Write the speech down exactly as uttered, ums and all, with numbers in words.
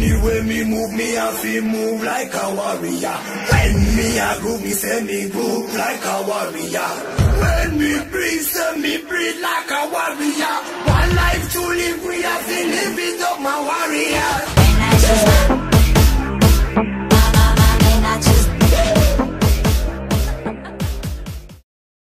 Anyway me move, me I feel move like a warrior. When me a groove, me say me groove like a warrior. When me breathe, say me breathe like a warrior. One life to live, we have to live it up, my warrior.